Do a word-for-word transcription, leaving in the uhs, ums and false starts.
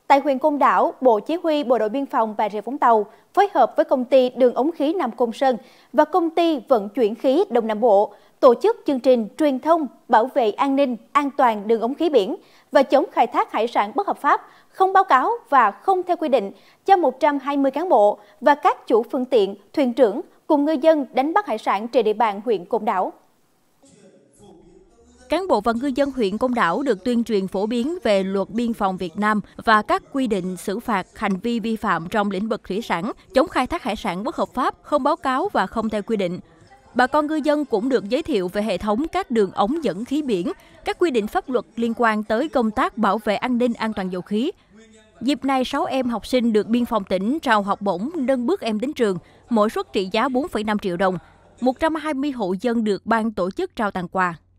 Tại huyện Côn Đảo, Bộ Chỉ huy Bộ đội Biên phòng Bà Rịa Vũng Tàu phối hợp với công ty Đường ống khí Nam Côn Sơn và công ty vận chuyển khí Đông Nam Bộ tổ chức chương trình truyền thông bảo vệ an ninh, an toàn đường ống khí biển và chống khai thác hải sản bất hợp pháp, không báo cáo và không theo quy định cho một trăm hai mươi cán bộ và các chủ phương tiện, thuyền trưởng cùng ngư dân đánh bắt hải sản trên địa bàn huyện Côn Đảo. Cán bộ và ngư dân huyện Côn Đảo được tuyên truyền phổ biến về luật biên phòng Việt Nam và các quy định xử phạt hành vi vi phạm trong lĩnh vực thủy sản, chống khai thác hải sản bất hợp pháp, không báo cáo và không theo quy định. Bà con ngư dân cũng được giới thiệu về hệ thống các đường ống dẫn khí biển, các quy định pháp luật liên quan tới công tác bảo vệ an ninh an toàn dầu khí. Dịp này, sáu em học sinh được biên phòng tỉnh trao học bổng nâng bước em đến trường, mỗi suất trị giá bốn phẩy năm triệu đồng. một trăm hai mươi hộ dân được ban tổ chức trao tặng quà.